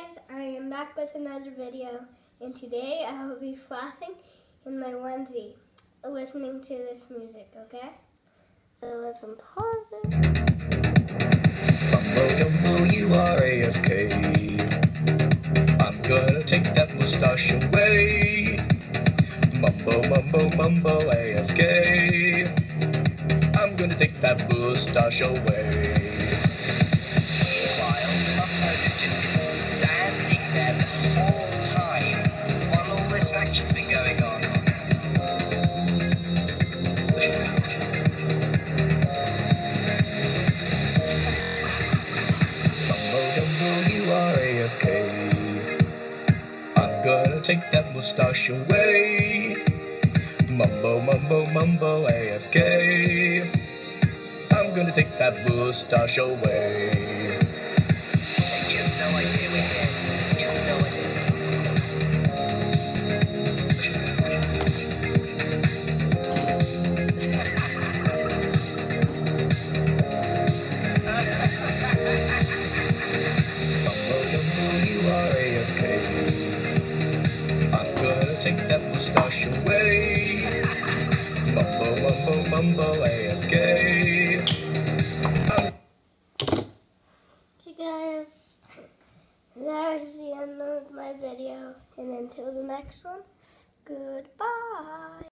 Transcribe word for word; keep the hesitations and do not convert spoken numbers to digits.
guys, I am back with another video, and today I will be flossing in my onesie, listening to this music, okay? So let's pause it. Mumbo jumbo, you are A F K. I'm gonna take that mustache away. Mumbo, mumbo, mumbo, A F K. I'm gonna take that mustache away. While Mumbo has just been standing there the whole time while all this action's been going on. Mumbo jumbo, you are A F K. I'm gonna take that mustache away. Mumbo, mumbo, mumbo, A F K. I'm gonna take that mustache away. He has no idea we're here. He has no idea. Mumbo, mumbo, you are A F K. I'm gonna take that mustache away. Mumbo, mumbo, mumbo, A F K. Okay guys, that is the end of my video, and until the next one, goodbye.